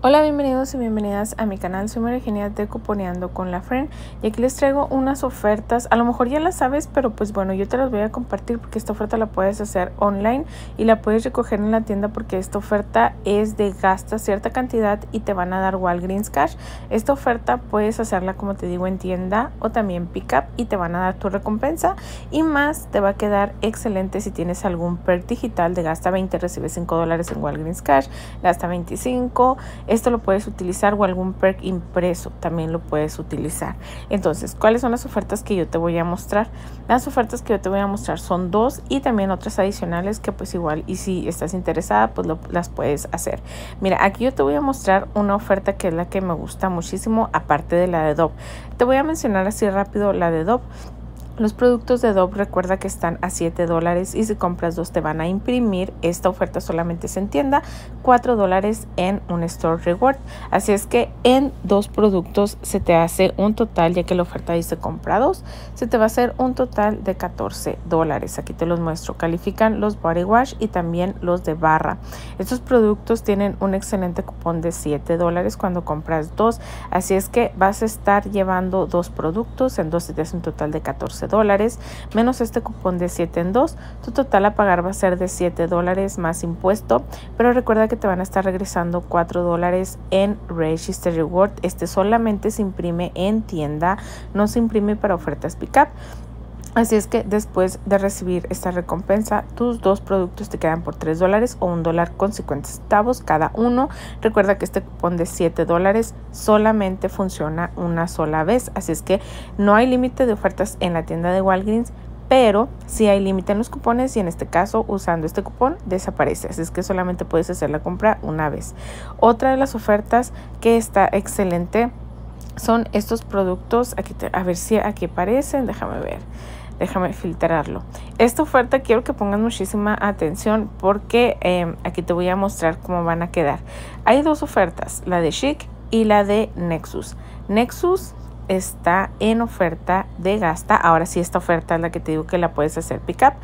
Hola, bienvenidos y bienvenidas a mi canal. Soy María Eugenia de Cuponeando con la Friend y aquí les traigo unas ofertas. A lo mejor ya las sabes, pero pues bueno, yo te las voy a compartir porque esta oferta la puedes hacer online y la puedes recoger en la tienda porque esta oferta es de gasta cierta cantidad y te van a dar Walgreens Cash. Esta oferta puedes hacerla, como te digo, en tienda o también pick up y te van a dar tu recompensa y más. Te va a quedar excelente si tienes algún perk digital de gasta 20, recibes $5 en Walgreens Cash, gasta 25. Esto lo puedes utilizar o algún perk impreso también lo puedes utilizar. Entonces, ¿cuáles son las ofertas que yo te voy a mostrar? Las ofertas que yo te voy a mostrar son dos y también otras adicionales que pues igual, y si estás interesada pues las puedes hacer. Mira, aquí yo te voy a mostrar una oferta que es la que me gusta muchísimo, aparte de la de Dove. Te voy a mencionar así rápido la de Dove. Los productos de Dove, recuerda que están a $7 y si compras dos te van a imprimir. Esta oferta solamente se entienda $4 en un Store Reward. Así es que en dos productos se te hace un total, ya que la oferta dice compra dos, se te va a hacer un total de $14. Aquí te los muestro. Califican los body wash y también los de barra. Estos productos tienen un excelente cupón de $7 cuando compras dos. Así es que vas a estar llevando dos productos. En dos se te hace un total de $14 menos este cupón de 7 en 2, tu total a pagar va a ser de $7 más impuesto, pero recuerda que te van a estar regresando $4 en Register Reward. Este solamente se imprime en tienda, no se imprime para ofertas pick-up. Así es que después de recibir esta recompensa, tus dos productos te quedan por $3 o $1.50 cada uno. Recuerda que este cupón de $7 solamente funciona una sola vez. Así es que no hay límite de ofertas en la tienda de Walgreens, pero sí hay límite en los cupones y en este caso usando este cupón desaparece. Así es que solamente puedes hacer la compra una vez. Otra de las ofertas que está excelente son estos productos. Aquí a ver si aquí aparecen, déjame ver. Déjame filtrarlo. Esta oferta quiero que pongas muchísima atención porque aquí te voy a mostrar cómo van a quedar. Hay dos ofertas, la de Chic y la de Nexus. Nexus está en oferta de gasta. Ahora sí, esta oferta es la que te digo que la puedes hacer pick up.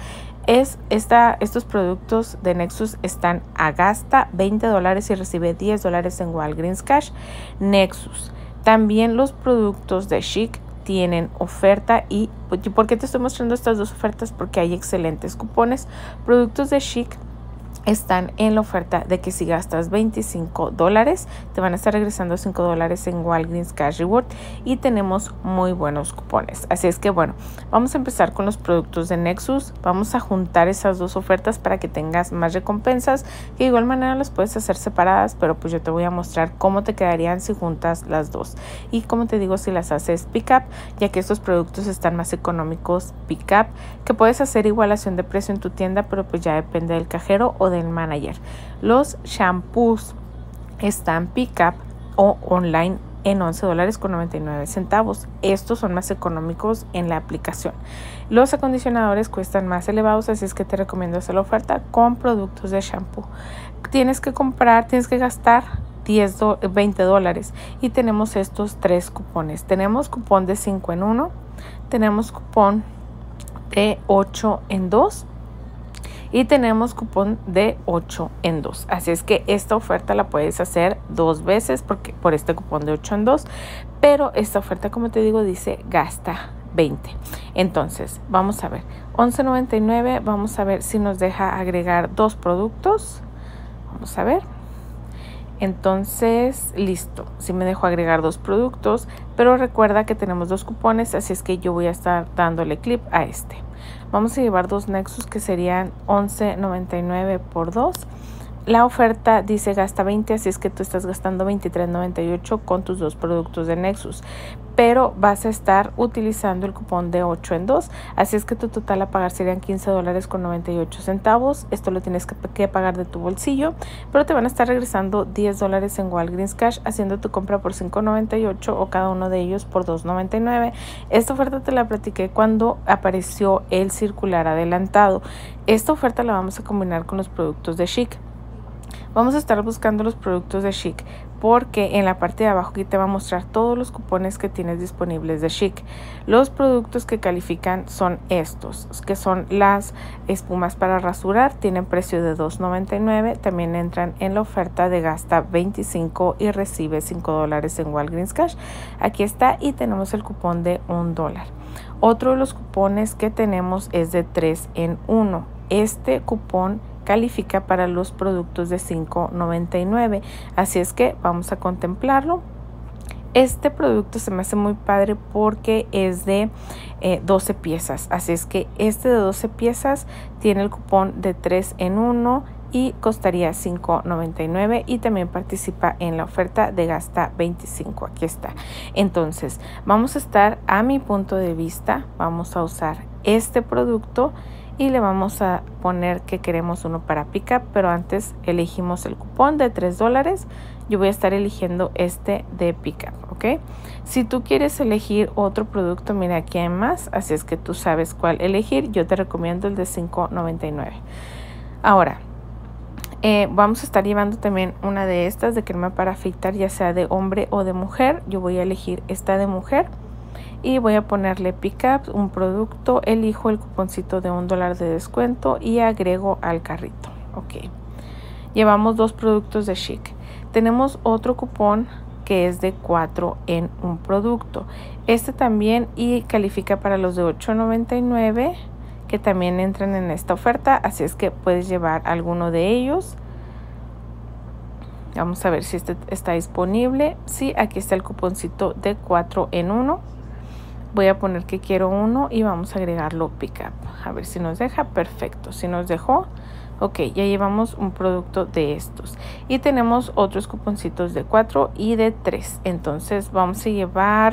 Estos productos de Nexus están a gasta $20 y recibe $10 en Walgreens Cash. Nexus. También los productos de Chic tienen oferta. Y ¿por qué te estoy mostrando estas dos ofertas? Porque hay excelentes cupones. Productos de Chic están en la oferta de que si gastas $25 te van a estar regresando $5 en Walgreens Cash Reward y tenemos muy buenos cupones. Así es que bueno, vamos a empezar con los productos de Nexus. Vamos a juntar esas dos ofertas para que tengas más recompensas, que de igual manera las puedes hacer separadas, pero pues yo te voy a mostrar cómo te quedarían si juntas las dos. Y como te digo, si las haces pick up, ya que estos productos están más económicos pick up, que puedes hacer igualación de precio en tu tienda, pero pues ya depende del cajero o del manager. Los shampoos están pick up o online en $11.99. Estos son más económicos en la aplicación. Los acondicionadores cuestan más elevados, así es que te recomiendo hacer la oferta con productos de shampoo. Tienes que gastar $20 y tenemos estos tres cupones. Tenemos cupón de 5 en 1, tenemos cupón de 8 en 2 y tenemos cupón de 8 en 2. Así es que esta oferta la puedes hacer dos veces por este cupón de 8 en 2, pero esta oferta, como te digo, dice gasta 20. Entonces, vamos a ver, $11.99, vamos a ver si nos deja agregar dos productos. Vamos a ver. Entonces, listo, sí me dejo agregar dos productos, pero recuerda que tenemos dos cupones, así es que yo voy a estar dándole clic a este. Vamos a llevar dos Nexus que serían $11.99 por dos. La oferta dice gasta 20, así es que tú estás gastando $23.98 con tus dos productos de Nexus, pero vas a estar utilizando el cupón de 8 en 2, así es que tu total a pagar serían $15.98. Esto lo tienes que pagar de tu bolsillo, pero te van a estar regresando $10 en Walgreens Cash haciendo tu compra por $5.98 o cada uno de ellos por $2.99. Esta oferta te la platiqué cuando apareció el circular adelantado. Esta oferta la vamos a combinar con los productos de Chic. Vamos a estar buscando los productos de Chic porque en la parte de abajo aquí te va a mostrar todos los cupones que tienes disponibles de Chic. Los productos que califican son estos, que son las espumas para rasurar, tienen precio de $2.99, también entran en la oferta de gasta 25 y recibe $5 en Walgreens Cash. Aquí está y tenemos el cupón de $1. Otro de los cupones que tenemos es de 3 en 1. Este cupón califica para los productos de $5.99, así es que vamos a contemplarlo. Este producto se me hace muy padre porque es de 12 piezas, así es que este de 12 piezas tiene el cupón de 3 en 1 y costaría $5.99 y también participa en la oferta de gasta 25. Aquí está. Entonces vamos a estar, a mi punto de vista, vamos a usar este producto y le vamos a poner que queremos uno para pickup, pero antes elegimos el cupón de $3. Yo voy a estar eligiendo este de pickup, ¿ok? Si tú quieres elegir otro producto, mira, aquí hay más, así es que tú sabes cuál elegir. Yo te recomiendo el de $5.99. Ahora, vamos a estar llevando también una de estas de crema para afeitar, ya sea de hombre o de mujer. Yo voy a elegir esta de mujer. Y voy a ponerle pickup, un producto, elijo el cuponcito de $1 de descuento y agrego al carrito. Ok, llevamos 2 productos de Chic. Tenemos otro cupón que es de 4 en un producto. Este también y califica para los de $8.99 que también entran en esta oferta, así es que puedes llevar alguno de ellos. Vamos a ver si este está disponible. Sí, aquí está el cuponcito de 4 en 1. Voy a poner que quiero uno y vamos a agregarlo pickup. A ver si nos deja. Perfecto. Si nos dejó. Ok, ya llevamos un producto de estos. Y tenemos otros cuponcitos de 4 y de 3. Entonces vamos a llevar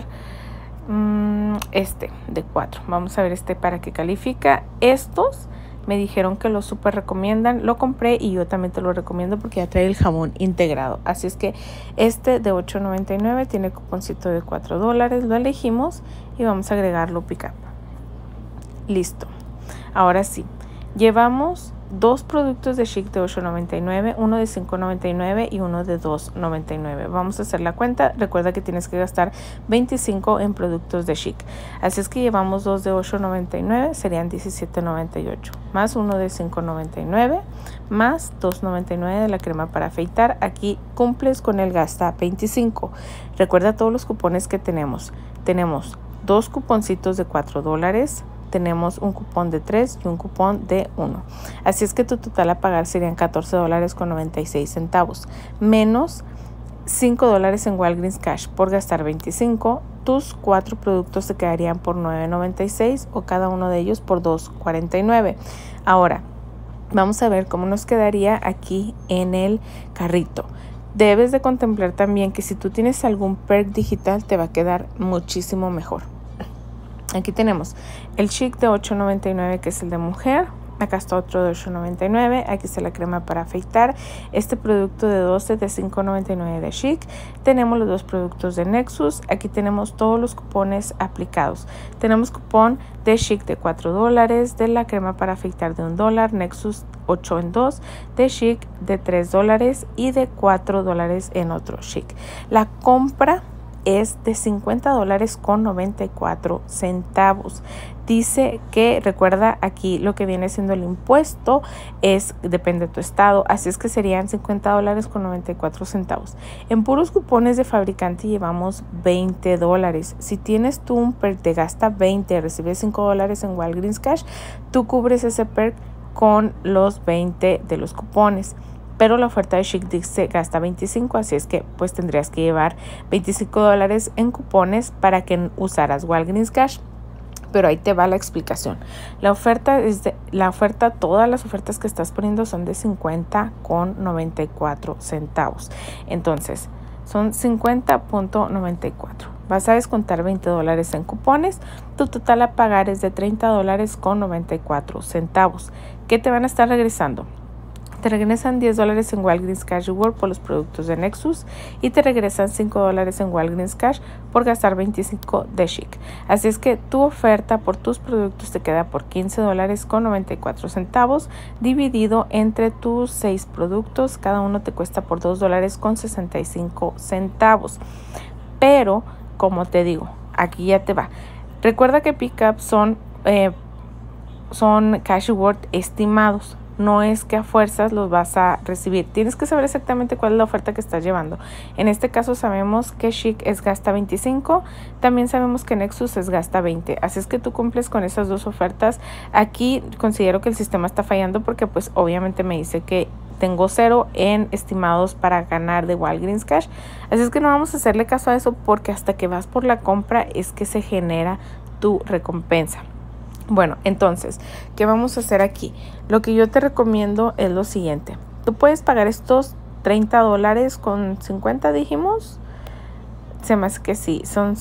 este de 4. Vamos a ver este para qué califica. Estos me dijeron que lo súper recomiendan. Lo compré y yo también te lo recomiendo porque ya trae el jamón integrado. Así es que este de $8.99 tiene cuponcito de $4. Lo elegimos y vamos a agregarlo pickup. Listo. Ahora sí, llevamos 2 productos de Chic de $8.99, uno de $5.99 y uno de $2.99. Vamos a hacer la cuenta. Recuerda que tienes que gastar 25 en productos de Chic. Así es que llevamos 2 de $8.99, serían $17.98. Más uno de $5.99, más $2.99 de la crema para afeitar. Aquí cumples con el gasta 25. Recuerda todos los cupones que tenemos. Tenemos 2 cuponcitos de $4. Tenemos un cupón de 3 y un cupón de 1. Así es que tu total a pagar serían $14.96 menos $5 en Walgreens Cash por gastar 25. Tus 4 productos se quedarían por $9.96 o cada uno de ellos por $2.49. Ahora, vamos a ver cómo nos quedaría aquí en el carrito. Debes de contemplar también que si tú tienes algún perk digital te va a quedar muchísimo mejor. Aquí tenemos el Chic de $8.99 que es el de mujer. Acá está otro de $8.99. Aquí está la crema para afeitar. Este producto de 12 de $5.99 de Chic. Tenemos los 2 productos de Nexus. Aquí tenemos todos los cupones aplicados. Tenemos cupón de Chic de $4, de la crema para afeitar de $1, Nexus 8 en 2, de Chic de $3 y de $4 en otro Chic. La compra es de $50.94. Dice que, recuerda, aquí lo que viene siendo el impuesto es, depende de tu estado, así es que serían $50.94. En puros cupones de fabricante llevamos $20. Si tienes tú un perk de gasta 20, recibes $5 en Walgreens Cash, tú cubres ese perk con los 20 de los cupones. Pero la oferta de Chic dice gasta 25, así es que pues tendrías que llevar $25 en cupones para que usaras Walgreens Cash. Pero ahí te va la explicación. La oferta todas las ofertas que estás poniendo son de 50.94. Entonces, son 50.94. Vas a descontar $20 en cupones. Tu total a pagar es de $30.94. ¿Qué te van a estar regresando? te regresan $10 en Walgreens Cash Reward por los productos de Nexus y te regresan $5 en Walgreens Cash por gastar 25 de Chic. Así es que tu oferta por tus productos te queda por $15.94 dividido entre tus 6 productos. Cada uno te cuesta por $2.65. Pero, como te digo, aquí ya te va. Recuerda que Pickup son Cash Reward estimados. No es que a fuerzas los vas a recibir. Tienes que saber exactamente cuál es la oferta que estás llevando. En este caso sabemos que Chic es gasta 25. También sabemos que Nexus es gasta 20. Así es que tú cumples con esas dos ofertas. Aquí considero que el sistema está fallando porque pues obviamente me dice que tengo 0 en estimados para ganar de Walgreens Cash. Así es que no vamos a hacerle caso a eso porque hasta que vas por la compra es que se genera tu recompensa. Bueno, entonces, ¿qué vamos a hacer aquí? Lo que yo te recomiendo es lo siguiente. Tú puedes pagar estos $30 con 50, dijimos. Se me hace que sí, son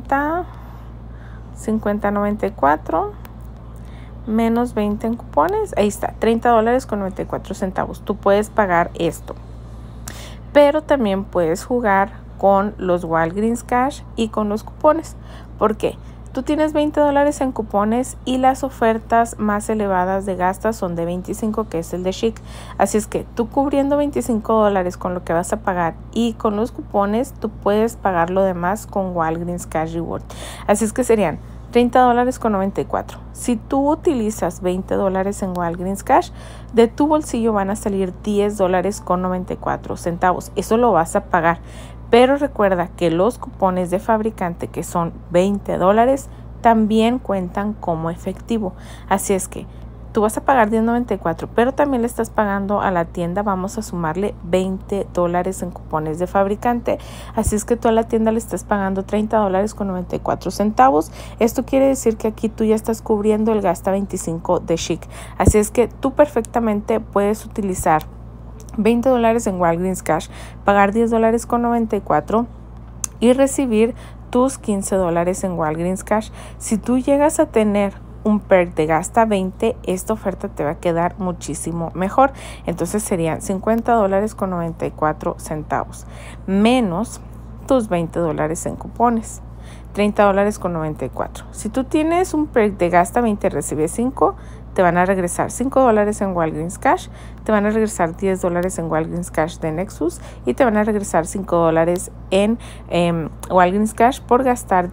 50.94 menos 20 en cupones. Ahí está, $30 con 94 centavos. Tú puedes pagar esto. Pero también puedes jugar con los Walgreens Cash y con los cupones. ¿Por qué? Tú tienes $20 en cupones y las ofertas más elevadas de gastas son de 25, que es el de Chic. Así es que tú cubriendo $25 con lo que vas a pagar y con los cupones, tú puedes pagar lo demás con Walgreens Cash Reward. Así es que serían $30 con 94. Si tú utilizas $20 en Walgreens Cash, de tu bolsillo van a salir $10 con 94 centavos. Eso lo vas a pagar. Pero recuerda que los cupones de fabricante, que son $20, también cuentan como efectivo. Así es que tú vas a pagar $10.94, pero también le estás pagando a la tienda, vamos a sumarle $20 en cupones de fabricante. Así es que tú a la tienda le estás pagando $30 con 94 centavos. Esto quiere decir que aquí tú ya estás cubriendo el gasta 25 de Chic. Así es que tú perfectamente puedes utilizar $20 en Walgreens Cash, pagar $10 con 94 y recibir tus $15 en Walgreens Cash. Si tú llegas a tener un perk de gasta 20, esta oferta te va a quedar muchísimo mejor. Entonces serían $50 con 94 centavos menos tus $20 en cupones, $30 con 94. Si tú tienes un perk de gasta 20 y recibes 5, te van a regresar $5 en Walgreens Cash, te van a regresar $10 en Walgreens Cash de Nexus y te van a regresar $5 en Walgreens Cash por gastar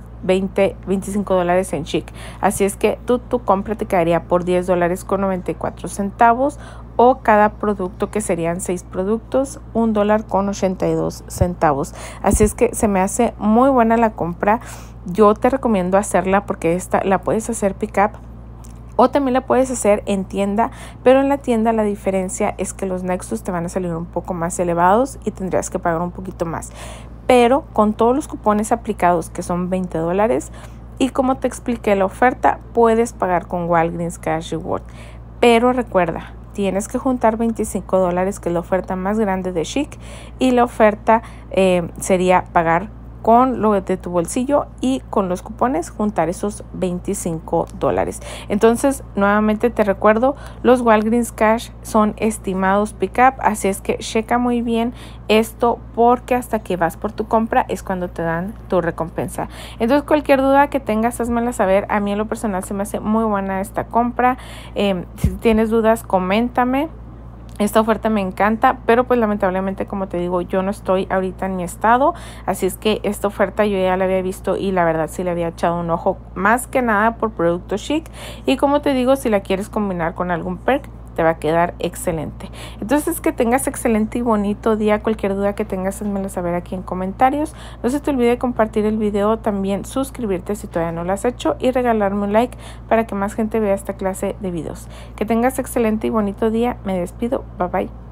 $25 en Chic. Así es que tu compra te quedaría por $10 con 94 centavos o cada producto, que serían 6 productos, $1 con 82 centavos. Así es que se me hace muy buena la compra. Yo te recomiendo hacerla porque esta la puedes hacer Pickup o también la puedes hacer en tienda, pero en la tienda la diferencia es que los Nexus te van a salir un poco más elevados y tendrías que pagar un poquito más. Pero con todos los cupones aplicados, que son $20, y como te expliqué la oferta, puedes pagar con Walgreens Cash Reward. Pero recuerda, tienes que juntar $25, que es la oferta más grande de Chic, y la oferta sería pagar con lo de tu bolsillo y con los cupones juntar esos $25. Entonces, nuevamente te recuerdo, los Walgreens Cash son estimados Pickup, así es que checa muy bien esto porque hasta que vas por tu compra es cuando te dan tu recompensa. Entonces, cualquier duda que tengas, házmela saber. A mí en lo personal se me hace muy buena esta compra. Si tienes dudas, coméntame. Esta oferta me encanta, pero pues lamentablemente, como te digo, yo no estoy ahorita en mi estado, así es que esta oferta yo ya la había visto y la verdad sí le había echado un ojo, más que nada por producto Chic. Y como te digo, si la quieres combinar con algún perk, te va a quedar excelente. Entonces, que tengas excelente y bonito día. Cualquier duda que tengas, házmela saber aquí en comentarios. No se te olvide compartir el video, también suscribirte si todavía no lo has hecho y regalarme un like para que más gente vea esta clase de videos. Que tengas excelente y bonito día. Me despido. Bye bye.